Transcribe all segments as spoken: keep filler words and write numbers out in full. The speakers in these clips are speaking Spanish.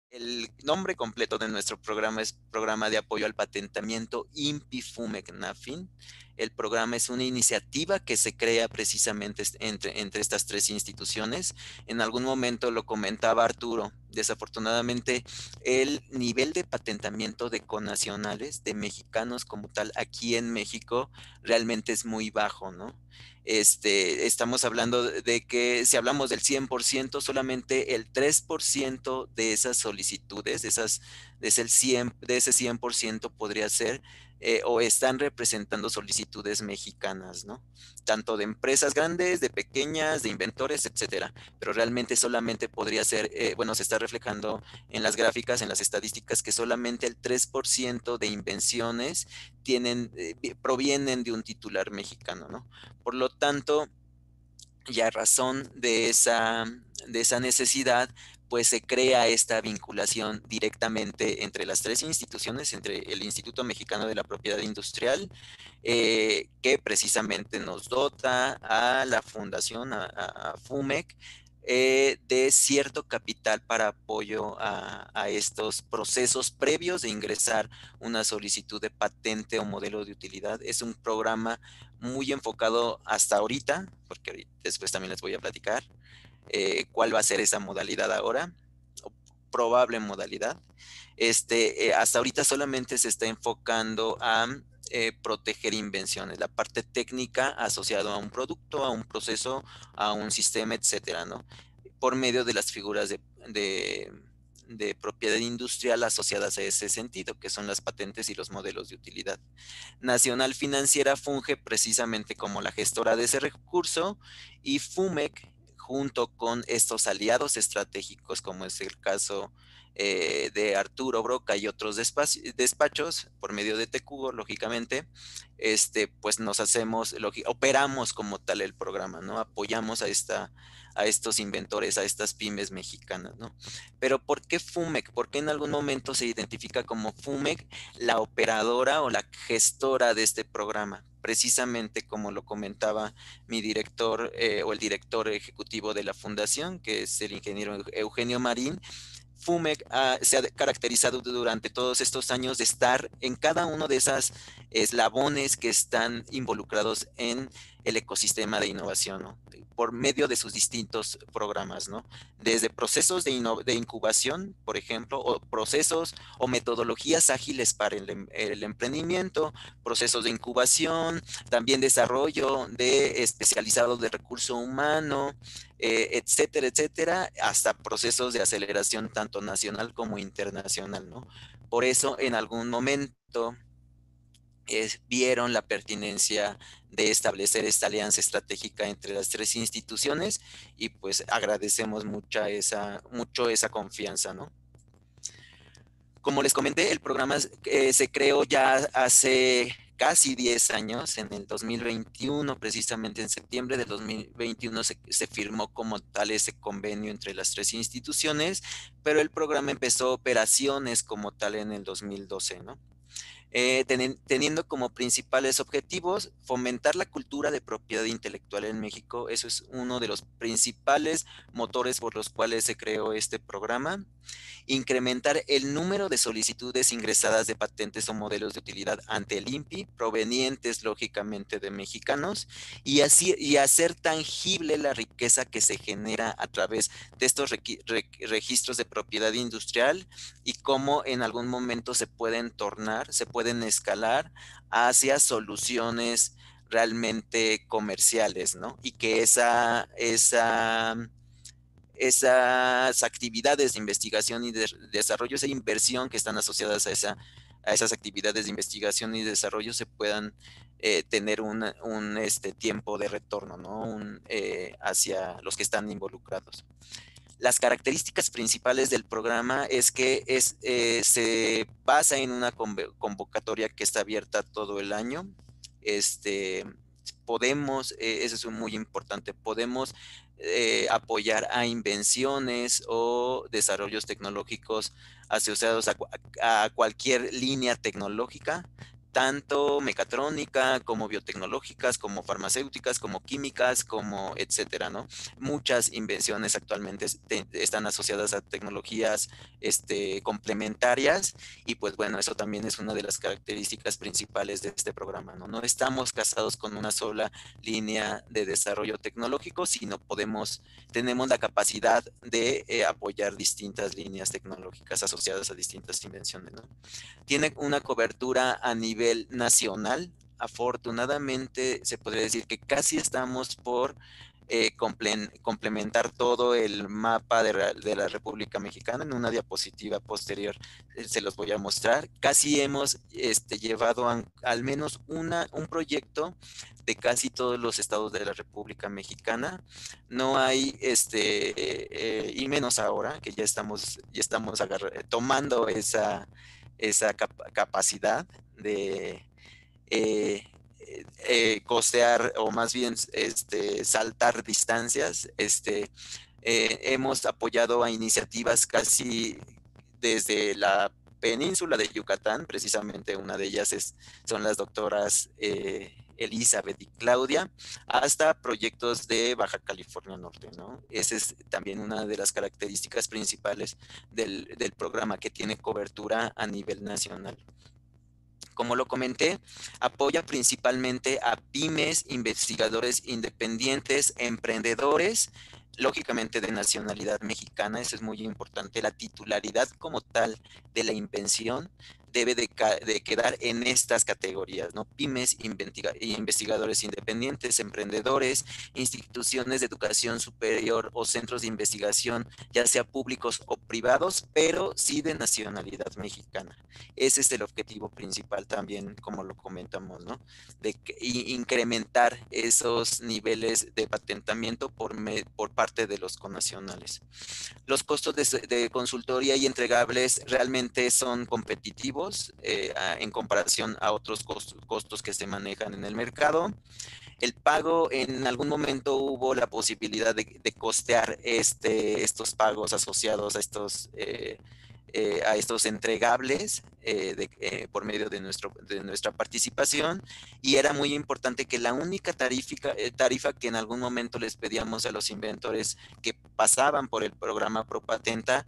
El nombre completo de nuestro programa es Programa de Apoyo al Patentamiento INPI-FUMEC-NAFIN. El programa es una iniciativa que se crea precisamente entre, entre estas tres instituciones. En algún momento lo comentaba Arturo, desafortunadamente el nivel de patentamiento de connacionales, de mexicanos como tal, aquí en México, realmente es muy bajo, ¿no? Este, estamos hablando de que si hablamos del cien por ciento, solamente el tres por ciento de esas solicitudes, de, esas, de, ese, cien, de ese cien por ciento podría ser eh, o están representando solicitudes mexicanas, ¿no? Tanto de empresas grandes, de pequeñas, de inventores, etcétera. Pero realmente solamente podría ser, eh, bueno, se está reflejando en las gráficas, en las estadísticas, que solamente el tres por ciento de invenciones tienen, eh, provienen de un titular mexicano, ¿no? Por lo tanto, y a razón de esa, de esa necesidad, pues se crea esta vinculación directamente entre las tres instituciones, entre el Instituto Mexicano de la Propiedad Industrial, eh, que precisamente nos dota a la fundación, a, a, a FUMEC, eh, de cierto capital para apoyo a, a, estos procesos previos de ingresar una solicitud de patente o modelo de utilidad. Es un programa muy enfocado hasta ahorita, porque después también les voy a platicar eh, cuál va a ser esa modalidad ahora, o probable modalidad. Este, eh, hasta ahorita solamente se está enfocando a eh, proteger invenciones, la parte técnica asociada a un producto, a un proceso, a un sistema, etcétera, ¿no? Por medio de las figuras de, de, de propiedad industrial asociadas a ese sentido, que son las patentes y los modelos de utilidad. Nacional Financiera funge precisamente como la gestora de ese recurso y FUMEC, junto con estos aliados estratégicos, como es el caso eh, de Arturo Broca y otros despachos, por medio de Tecugo, lógicamente, este, pues nos hacemos, operamos como tal el programa, ¿no? Apoyamos a esta a estos inventores, a estas pymes mexicanas, ¿no? Pero ¿por qué FUMEC? ¿Por qué en algún momento se identifica como FUMEC la operadora o la gestora de este programa? Precisamente como lo comentaba mi director eh, o el director ejecutivo de la fundación, que es el ingeniero Eugenio Marín. FUMEC uh, se ha caracterizado durante todos estos años de estar en cada uno de esos eslabones que están involucrados en el ecosistema de innovación, ¿no? Por medio de sus distintos programas, ¿no? Desde procesos de, de, incubación, por ejemplo, o procesos o metodologías ágiles para el, el emprendimiento, procesos de incubación, también desarrollo de especializados de recurso humano, eh, etcétera, etcétera, hasta procesos de aceleración tanto nacional como internacional, ¿no? Por eso en algún momento es, vieron la pertinencia de establecer esta alianza estratégica entre las tres instituciones y pues agradecemos mucha esa, mucho esa confianza, ¿no? Como les comenté, el programa eh, se creó ya hace casi diez años, en el dos mil veintiuno, precisamente en septiembre del dos mil veintiuno se, se firmó como tal ese convenio entre las tres instituciones, pero el programa empezó operaciones como tal en el dos mil doce, ¿no? Eh, ten, teniendo como principales objetivos fomentar la cultura de propiedad intelectual en México. Eso es uno de los principales motores por los cuales se creó este programa. Incrementar el número de solicitudes ingresadas de patentes o modelos de utilidad ante el INPI, provenientes lógicamente de mexicanos, y, así, y hacer tangible la riqueza que se genera a través de estos re, re, registros de propiedad industrial y cómo en algún momento se pueden tornar, se pueden escalar hacia soluciones realmente comerciales, ¿no? Y que esa, esa esas actividades de investigación y de desarrollo, esa inversión que están asociadas a, esa, a esas actividades de investigación y desarrollo se puedan eh, tener un, un este, tiempo de retorno, ¿no? Un, eh, hacia los que están involucrados. Las características principales del programa es que es, eh, se basa en una convocatoria que está abierta todo el año. Este, podemos, eh, eso es muy importante, podemos eh, apoyar a invenciones o desarrollos tecnológicos asociados a, a, cualquier línea tecnológica, tanto mecatrónica como biotecnológicas, como farmacéuticas, como químicas, como etcétera, ¿no? Muchas invenciones actualmente te, están asociadas a tecnologías este, complementarias y pues bueno, eso también es una de las características principales de este programa, ¿no? No estamos casados con una sola línea de desarrollo tecnológico, sino podemos, tenemos la capacidad de eh, apoyar distintas líneas tecnológicas asociadas a distintas invenciones, ¿no? Tiene una cobertura a nivel nacional. Afortunadamente, se podría decir que casi estamos por eh, comple complementar todo el mapa de, de, la República Mexicana. En una diapositiva posterior eh, se los voy a mostrar. Casi hemos este, llevado a, al menos una, un proyecto de casi todos los estados de la República Mexicana. No hay, este, eh, y menos ahora que ya estamos, ya estamos tomando esa esa cap capacidad de eh, eh, costear o más bien este, saltar distancias. Este, eh, hemos apoyado a iniciativas casi desde la península de Yucatán, precisamente una de ellas es, son las doctoras eh, Elizabeth y Claudia, hasta proyectos de Baja California Norte, ¿no? Esa es también una de las características principales del, del programa, que tiene cobertura a nivel nacional. Como lo comenté, apoya principalmente a pymes, investigadores independientes, emprendedores, lógicamente de nacionalidad mexicana. Eso es muy importante. La titularidad como tal de la invención debe de, de quedar en estas categorías, ¿no? Pymes, investiga investigadores independientes, emprendedores, instituciones de educación superior o centros de investigación, ya sea públicos o privados, pero sí de nacionalidad mexicana. Ese es el objetivo principal también, como lo comentamos, ¿no? De que, y incrementar esos niveles de patentamiento por, me, por parte de los connacionales. Los costos de, de consultoría y entregables realmente son competitivos eh, a, en comparación a otros costos, costos que se manejan en el mercado. El pago, en algún momento hubo la posibilidad de, de costear este, estos pagos asociados a estos, eh, eh, a estos entregables eh, de, eh, por medio de, nuestro, de nuestra participación, y era muy importante que la única tarifa, eh, tarifa que en algún momento les pedíamos a los inventores que pasaban por el programa ProPatenta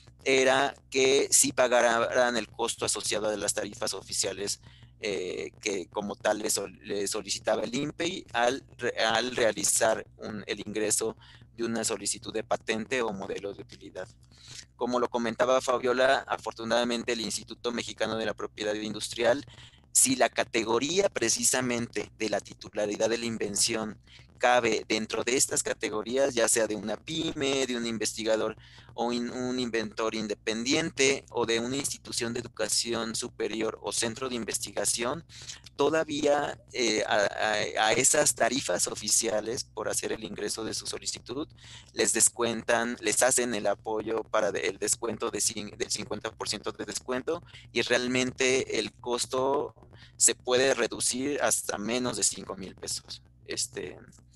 era que sí pagaran el costo asociado a las tarifas oficiales eh, que como tal le, sol, le, solicitaba el INPEI al, al realizar un, el ingreso de una solicitud de patente o modelo de utilidad. Como lo comentaba Fabiola, afortunadamente el Instituto Mexicano de la Propiedad Industrial, si la categoría precisamente de la titularidad de la invención cabe dentro de estas categorías, ya sea de una pyme, de un investigador o in, un inventor independiente o de una institución de educación superior o centro de investigación, todavía eh, a, a, a esas tarifas oficiales por hacer el ingreso de su solicitud, les descuentan, les hacen el apoyo para el descuento de, del cincuenta por ciento de descuento, y realmente el costo se puede reducir hasta menos de cinco mil pesos. Este,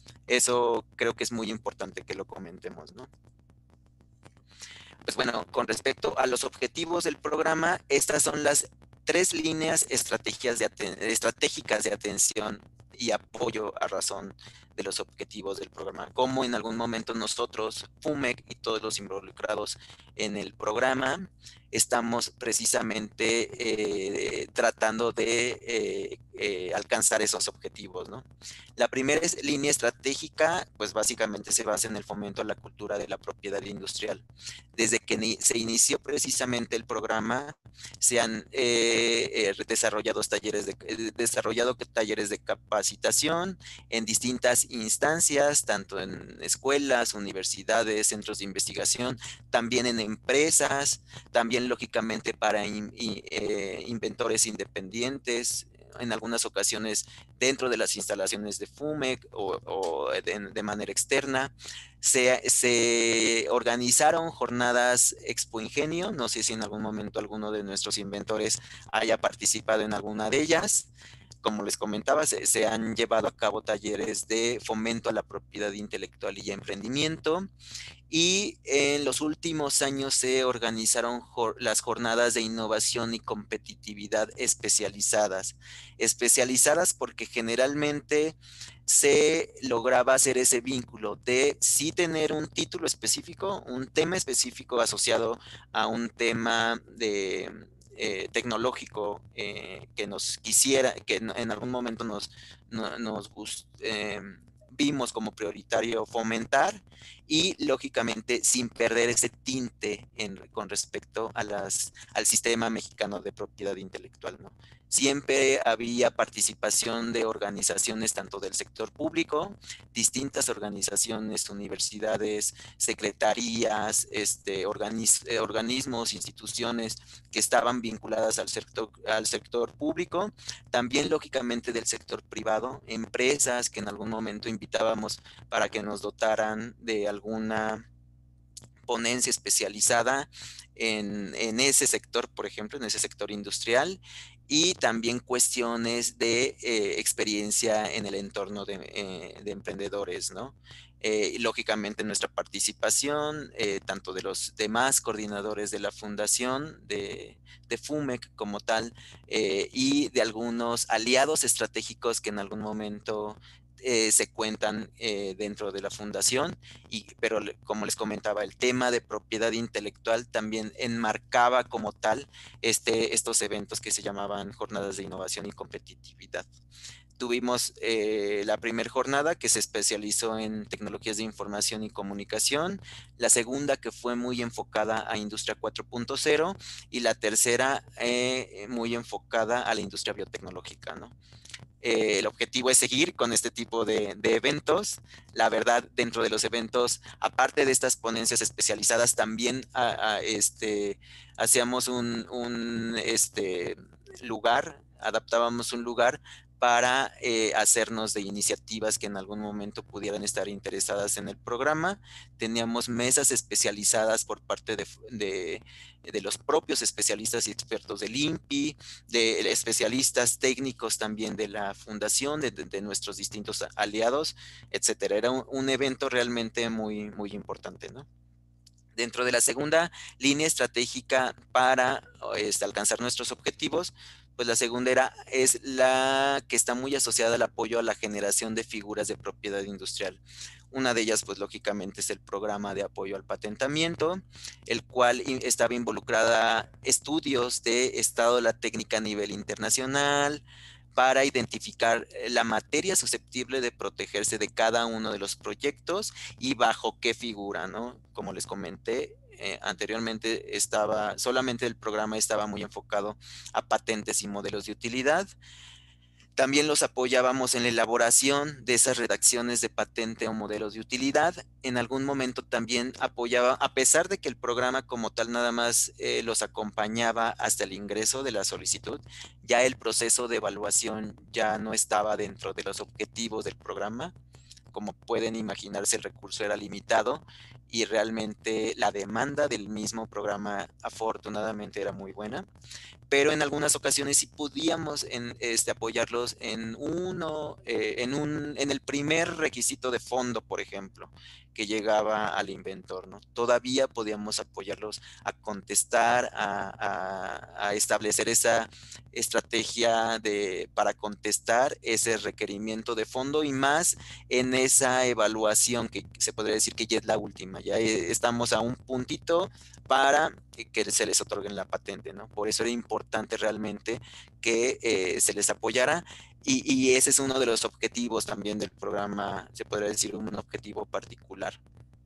eso creo que es muy importante que lo comentemos, ¿no? Pues bueno, con respecto a los objetivos del programa, estas son las tres líneas estrategias de estratégicas de atención y apoyo a razón de los objetivos del programa. Como en algún momento nosotros, FUMEC y todos los involucrados en el programa, estamos precisamente eh, tratando de eh, eh, alcanzar esos objetivos, ¿no? La primera es, línea estratégica, pues básicamente se basa en el fomento a la cultura de la propiedad industrial. Desde que se inició precisamente el programa, se han eh, eh, desarrollado, talleres de, eh, desarrollado talleres de capacitación en distintas instancias, tanto en escuelas, universidades, centros de investigación, también en empresas, también lógicamente para in, in, eh, inventores independientes, en algunas ocasiones dentro de las instalaciones de FUMEC o, o de, de manera externa. Se, se organizaron jornadas Expo Ingenio, no sé si en algún momento alguno de nuestros inventores haya participado en alguna de ellas. como les comentaba, se, se han llevado a cabo talleres de fomento a la propiedad intelectual y emprendimiento. Y en los últimos años se organizaron jor- las jornadas de innovación y competitividad especializadas. Especializadas porque generalmente se lograba hacer ese vínculo de sí tener un título específico, un tema específico asociado a un tema de, eh, tecnológico, eh, que nos quisiera, que en, en algún momento nos, no- nos gust- eh, vimos como prioritario fomentar, y lógicamente sin perder ese tinte en, con respecto a las, al sistema mexicano de propiedad intelectual, ¿no? Siempre había participación de organizaciones tanto del sector público, distintas organizaciones, universidades, secretarías, este, organis, eh, organismos, instituciones que estaban vinculadas al sector, al sector público, también lógicamente del sector privado, empresas que en algún momento invitábamos para que nos dotaran de alguna ponencia especializada en, en ese sector, por ejemplo, en ese sector industrial, y también cuestiones de eh, experiencia en el entorno de, eh, de emprendedores, ¿no? Eh, y lógicamente nuestra participación, eh, tanto de los demás coordinadores de la fundación, de, de FUMEC como tal, eh, y de algunos aliados estratégicos que en algún momento eh, se cuentan eh, dentro de la fundación. Y, pero como les comentaba, el tema de propiedad intelectual también enmarcaba como tal este, estos eventos que se llamaban jornadas de innovación y competitividad. Tuvimos eh, la primera jornada que se especializó en tecnologías de información y comunicación, la segunda que fue muy enfocada a industria cuatro punto cero, y la tercera eh, muy enfocada a la industria biotecnológica, ¿no? Eh, el objetivo es seguir con este tipo de, de, eventos. La verdad, dentro de los eventos, aparte de estas ponencias especializadas, también a, a, este, hacíamos un, un este, lugar, adaptábamos un lugar para eh, hacernos de iniciativas que en algún momento pudieran estar interesadas en el programa. Teníamos mesas especializadas por parte de, de, de los propios especialistas y expertos del INPI, de especialistas técnicos también de la fundación, de, de, de nuestros distintos aliados, etcétera. Era un, un evento realmente muy, muy importante, ¿no? Dentro de la segunda línea estratégica para este, alcanzar nuestros objetivos, pues la segunda era, es la que está muy asociada al apoyo a la generación de figuras de propiedad industrial. Una de ellas, pues lógicamente, es el programa de apoyo al patentamiento, el cual estaba involucrada estudios de estado de la técnica a nivel internacional, para identificar la materia susceptible de protegerse de cada uno de los proyectos y bajo qué figura, ¿no? Como les comenté eh, anteriormente, estaba, solamente el programa estaba muy enfocado a patentes y modelos de utilidad. También los apoyábamos en la elaboración de esas redacciones de patente o modelos de utilidad. En algún momento también apoyaba, a pesar de que el programa como tal nada más eh, los acompañaba hasta el ingreso de la solicitud, ya el proceso de evaluación ya no estaba dentro de los objetivos del programa. Como pueden imaginarse, el recurso era limitado y realmente la demanda del mismo programa afortunadamente era muy buena, pero en algunas ocasiones sí podíamos en, este, apoyarlos en uno, eh, en, un, en el primer requisito de fondo, por ejemplo, que llegaba al inventor, ¿no? Todavía podíamos apoyarlos a contestar, a, a, a establecer esa estrategia de, para contestar ese requerimiento de fondo, y más en esa evaluación que se podría decir que ya es la última, ya estamos a un puntito para que se les otorguen la patente, ¿no? Por eso era importante realmente que eh, se les apoyara, y, y, ese es uno de los objetivos también del programa, se podría decir un objetivo particular.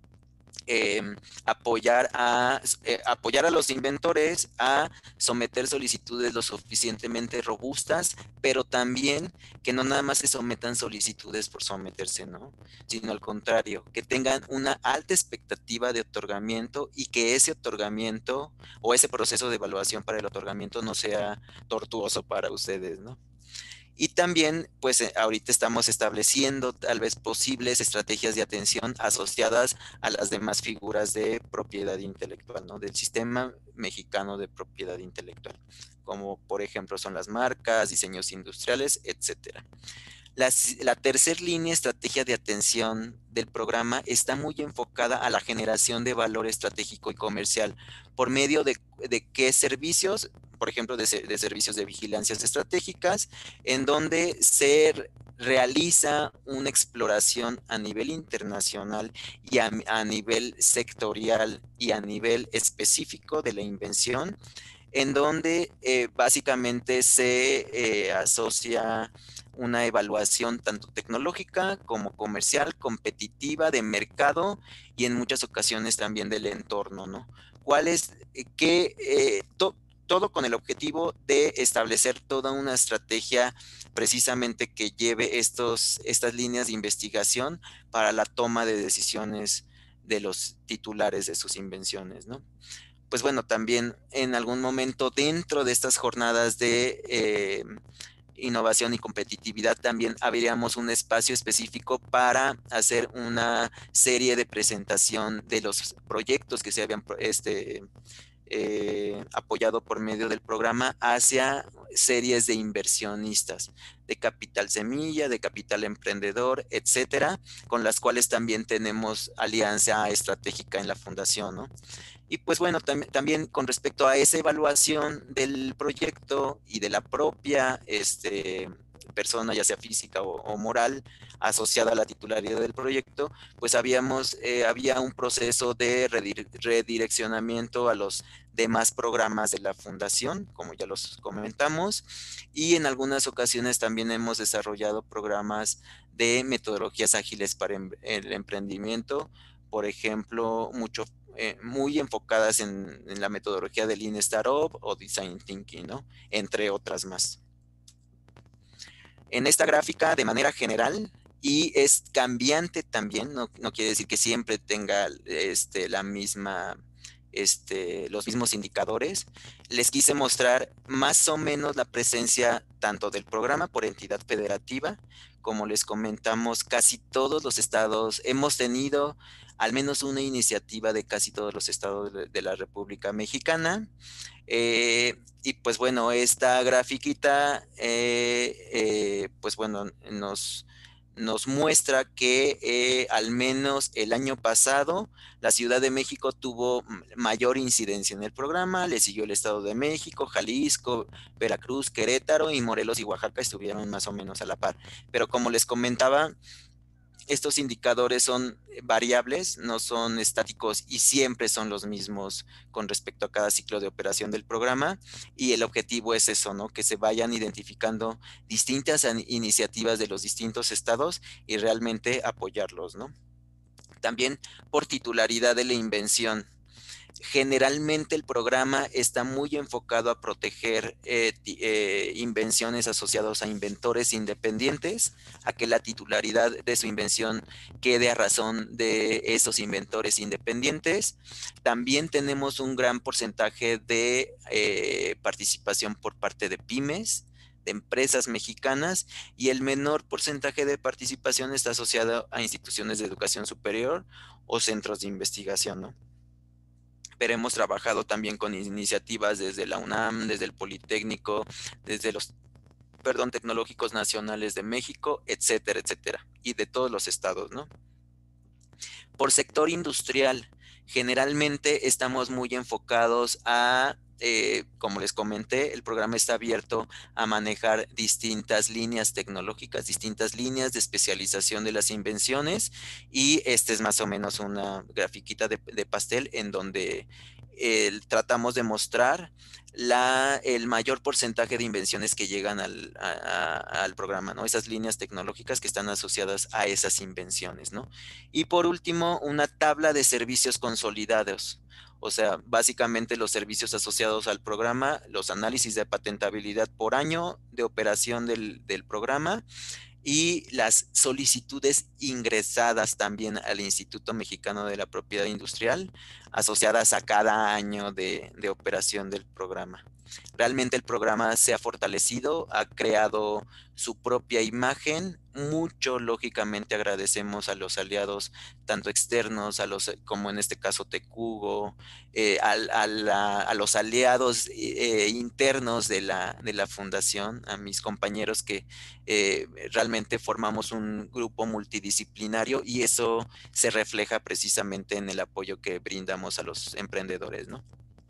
Eh, apoyar, a, eh, apoyar a los inventores a someter solicitudes lo suficientemente robustas, pero también que no nada más se sometan solicitudes por someterse, ¿no? Sino al contrario, que tengan una alta expectativa de otorgamiento, y que ese otorgamiento o ese proceso de evaluación para el otorgamiento no sea tortuoso para ustedes, ¿no? Y también, pues eh, ahorita estamos estableciendo tal vez posibles estrategias de atención asociadas a las demás figuras de propiedad intelectual, ¿no? Del sistema mexicano de propiedad intelectual, como por ejemplo son las marcas, diseños industriales, etcétera. La, la tercera línea estrategia de atención del programa está muy enfocada a la generación de valor estratégico y comercial por medio de, de qué servicios, por ejemplo, de, de servicios de vigilancias estratégicas, en donde se realiza una exploración a nivel internacional y a, a nivel sectorial y a nivel específico de la invención, en donde eh, básicamente se eh, asocia una evaluación tanto tecnológica como comercial, competitiva, de mercado y en muchas ocasiones también del entorno, ¿no? ¿Cuál es, eh, qué, eh, to, todo con el objetivo de establecer toda una estrategia precisamente que lleve estos, estas líneas de investigación para la toma de decisiones de los titulares de sus invenciones, ¿no? Pues bueno, también en algún momento dentro de estas jornadas de eh, innovación y competitividad también abriríamos un espacio específico para hacer una serie de presentación de los proyectos que se habían este, eh, apoyado por medio del programa hacia series de inversionistas, de capital semilla, de capital emprendedor, etcétera, con las cuales también tenemos alianza estratégica en la fundación, ¿no? Y pues bueno, tam también con respecto a esa evaluación del proyecto y de la propia este, persona, ya sea física o, o, moral, asociada a la titularidad del proyecto, pues habíamos, eh, había un proceso de redir redireccionamiento a los demás programas de la fundación, como ya los comentamos, y en algunas ocasiones también hemos desarrollado programas de metodologías ágiles para em el emprendimiento, por ejemplo, mucho eh, muy enfocadas en, en, la metodología de Lean Startup o Design Thinking, ¿no? Entre otras más. En esta gráfica, de manera general, y es cambiante también, no, no quiere decir que siempre tenga este, la misma, este, los mismos indicadores, les quise mostrar más o menos la presencia tanto del programa por entidad federativa, como les comentamos, casi todos los estados hemos tenido al menos una iniciativa de casi todos los estados de, de la República Mexicana. Eh, y pues bueno, esta grafiquita, eh, eh, pues bueno, nos, nos muestra que eh, al menos el año pasado la Ciudad de México tuvo mayor incidencia en el programa, le siguió el Estado de México, Jalisco, Veracruz, Querétaro y Morelos y Oaxaca estuvieron más o menos a la par. Pero como les comentaba, estos indicadores son variables, no son estáticos y siempre son los mismos con respecto a cada ciclo de operación del programa, y el objetivo es eso, ¿no? Que se vayan identificando distintas iniciativas de los distintos estados y realmente apoyarlos, ¿no? También por titularidad de la invención. Generalmente el programa está muy enfocado a proteger eh, eh, invenciones asociadas a inventores independientes, a que la titularidad de su invención quede a razón de esos inventores independientes. También tenemos un gran porcentaje de eh, participación por parte de pymes, de empresas mexicanas, y el menor porcentaje de participación está asociado a instituciones de educación superior o centros de investigación, ¿no? Pero hemos trabajado también con iniciativas desde la UNAM, desde el Politécnico, desde los, perdón, Tecnológicos Nacionales de México, etcétera, etcétera, y de todos los estados, ¿no? Por sector industrial, generalmente estamos muy enfocados a, eh, como les comenté, el programa está abierto a manejar distintas líneas tecnológicas, distintas líneas de especialización de las invenciones, y este es más o menos una grafiquita de, de pastel en donde eh, tratamos de mostrar la, el mayor porcentaje de invenciones que llegan al, a, a, al programa, ¿no? Esas líneas tecnológicas que están asociadas a esas invenciones, ¿no? Y por último, una tabla de servicios consolidados. O sea, básicamente los servicios asociados al programa, los análisis de patentabilidad por año de operación del, del programa y las solicitudes ingresadas también al Instituto Mexicano de la Propiedad Industrial asociadas a cada año de, de operación del programa. Realmente el programa se ha fortalecido, ha creado su propia imagen. Mucho, lógicamente, agradecemos a los aliados, tanto externos, a los, como en este caso Tecugo, eh, a, a, la, a, los aliados eh, internos de la, de la fundación, a mis compañeros que eh, realmente formamos un grupo multidisciplinario y eso se refleja precisamente en el apoyo que brindamos a los emprendedores, ¿no?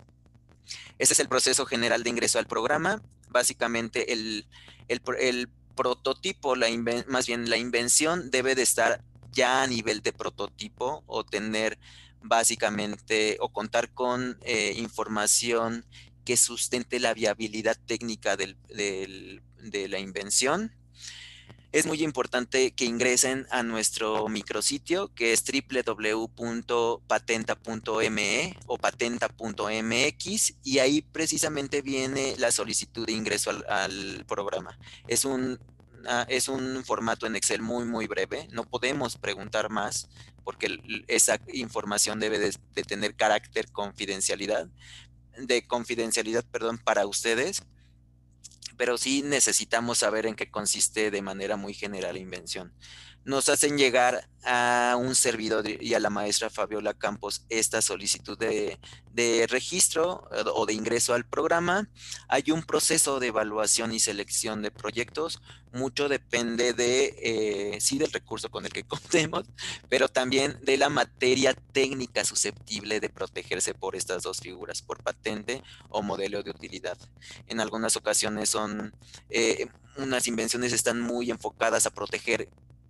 Ese es el proceso general de ingreso al programa. Básicamente el, el, el prototipo, la más bien la invención debe de estar ya a nivel de prototipo o tener básicamente o contar con eh, información que sustente la viabilidad técnica del, del, de la invención. Es muy importante que ingresen a nuestro micrositio que es doble u doble u doble u punto patenta punto m e o patenta punto m x y ahí precisamente viene la solicitud de ingreso al, al programa. Es un, uh, es un formato en Excel muy, muy breve. No podemos preguntar más porque esa información debe de, de tener carácter confidencialidad, de confidencialidad, perdón, para ustedes. Pero sí necesitamos saber en qué consiste de manera muy general la invención. Nos hacen llegar a un servidor y a la maestra Fabiola Campos esta solicitud de, de registro o de ingreso al programa. Hay un proceso de evaluación y selección de proyectos. Mucho depende de, eh, sí, del recurso con el que contemos, pero también de la materia técnica susceptible de protegerse por estas dos figuras, por patente o modelo de utilidad. En algunas ocasiones son, eh, unas invenciones están muy enfocadas a proteger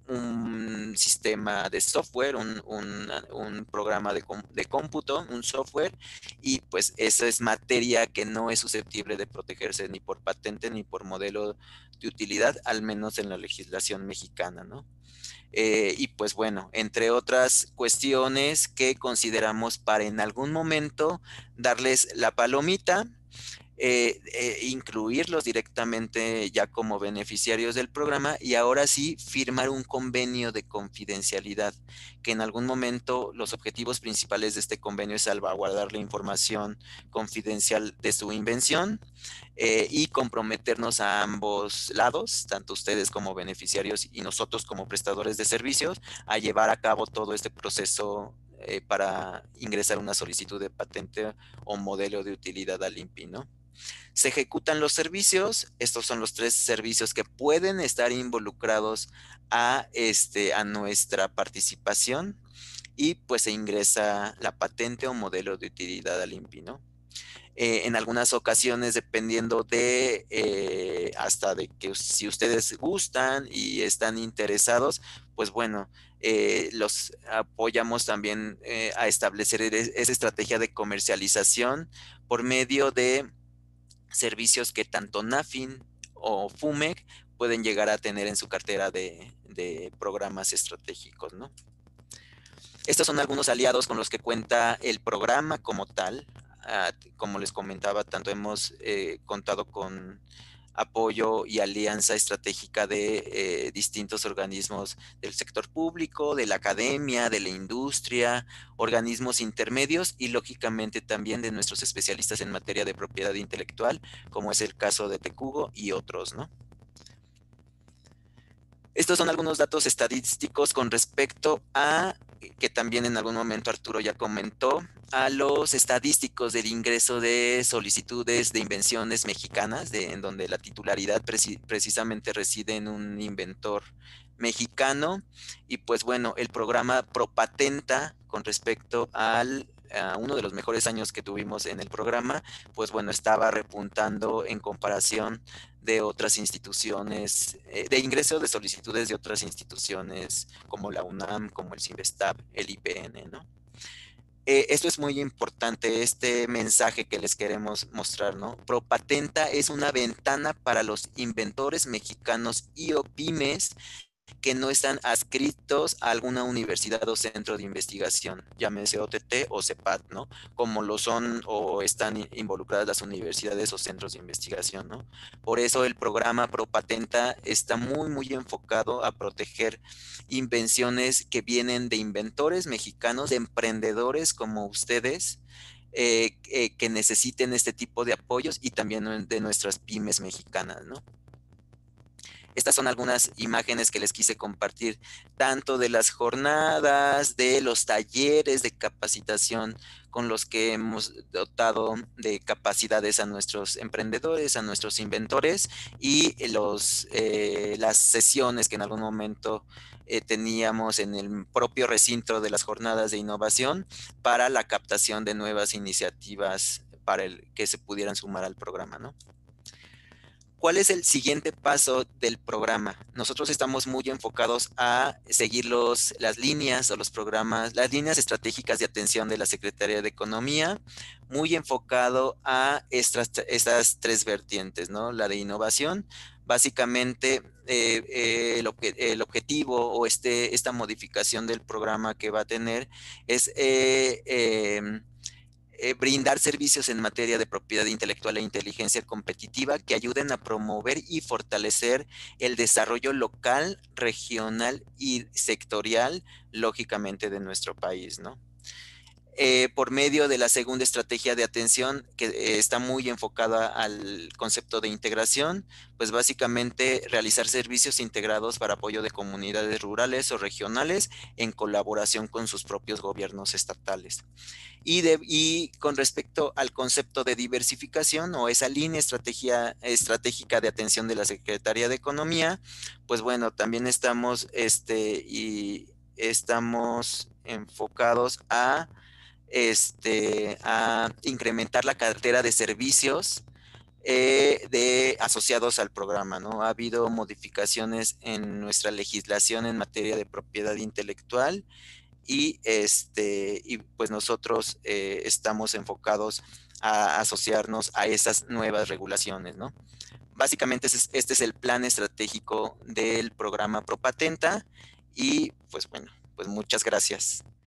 un sistema de software, un, un, un programa de, de, cómputo, un software, y pues esa es materia que no es susceptible de protegerse ni por patente ni por modelo de utilidad, al menos en la legislación mexicana, ¿no? Eh, y pues bueno, entre otras cuestiones que consideramos para en algún momento darles la palomita, eh, eh, incluirlos directamente ya como beneficiarios del programa y ahora sí firmar un convenio de confidencialidad, que en algún momento los objetivos principales de este convenio es salvaguardar la información confidencial de su invención eh, y comprometernos a ambos lados, tanto ustedes como beneficiarios y nosotros como prestadores de servicios, a llevar a cabo todo este proceso eh, para ingresar una solicitud de patente o modelo de utilidad al I N P I, ¿no? Se ejecutan los servicios. Estos son los tres servicios que pueden estar involucrados a, este, a nuestra participación y pues se ingresa la patente o modelo de utilidad al I N P I, ¿no? Eh, en algunas ocasiones, dependiendo de eh, hasta de que si ustedes gustan y están interesados, pues bueno, eh, los apoyamos también eh, a establecer esa estrategia de comercialización por medio de servicios que tanto NAFIN o FUMEC pueden llegar a tener en su cartera de, de programas estratégicos, ¿no? Estos son algunos aliados con los que cuenta el programa como tal. Uh, como les comentaba, tanto hemos eh, contado con apoyo y alianza estratégica de eh, distintos organismos del sector público, de la academia, de la industria, organismos intermedios y lógicamente también de nuestros especialistas en materia de propiedad intelectual, como es el caso de Tecugo y otros, ¿no? Estos son algunos datos estadísticos con respecto a, que también en algún momento Arturo ya comentó, a los estadísticos del ingreso de solicitudes de invenciones mexicanas, de, en donde la titularidad preci precisamente reside en un inventor mexicano. Y pues bueno, el programa Propatenta con respecto al a uno de los mejores años que tuvimos en el programa, pues bueno, estaba repuntando en comparación de otras instituciones, eh, de ingreso de solicitudes de otras instituciones como la UNAM, como el CINVESTAB, el I P N, ¿no? Eh, esto es muy importante, este mensaje que les queremos mostrar, ¿no? Propatenta es una ventana para los inventores mexicanos y o pymes que no están adscritos a alguna universidad o centro de investigación, llámese O T T o CEPAT, ¿no? Como lo son o están involucradas las universidades o centros de investigación, ¿no? Por eso el programa ProPatenta está muy, muy enfocado a proteger invenciones que vienen de inventores mexicanos, de emprendedores como ustedes, eh, eh, que necesiten este tipo de apoyos y también de nuestras pymes mexicanas, ¿no? Estas son algunas imágenes que les quise compartir, tanto de las jornadas, de los talleres de capacitación con los que hemos dotado de capacidades a nuestros emprendedores, a nuestros inventores y los, eh, las sesiones que en algún momento eh, teníamos en el propio recinto de las jornadas de innovación para la captación de nuevas iniciativas para el, que se pudieran sumar al programa, ¿no? ¿Cuál es el siguiente paso del programa? Nosotros estamos muy enfocados a seguir los, las líneas o los programas, las líneas estratégicas de atención de la Secretaría de Economía, muy enfocado a estas, estas tres vertientes, ¿no? La de innovación, básicamente eh, eh, el, obje, el, objetivo o este, esta modificación del programa que va a tener es eh, eh, eh, brindar servicios en materia de propiedad intelectual e inteligencia competitiva que ayuden a promover y fortalecer el desarrollo local, regional y sectorial, lógicamente, de nuestro país, ¿no? Eh, por medio de la segunda estrategia de atención, que eh, está muy enfocada al concepto de integración, pues básicamente realizar servicios integrados para apoyo de comunidades rurales o regionales en colaboración con sus propios gobiernos estatales. Y, de, y, con respecto al concepto de diversificación o esa línea estrategia, estratégica de atención de la Secretaría de Economía, pues bueno, también estamos, este, y estamos enfocados a, este, a incrementar la cartera de servicios eh, de, asociados al programa, ¿no? Ha habido modificaciones en nuestra legislación en materia de propiedad intelectual y, este, y pues nosotros eh, estamos enfocados a asociarnos a esas nuevas regulaciones, ¿no? Básicamente este es el plan estratégico del programa ProPatenta y pues bueno, pues muchas gracias.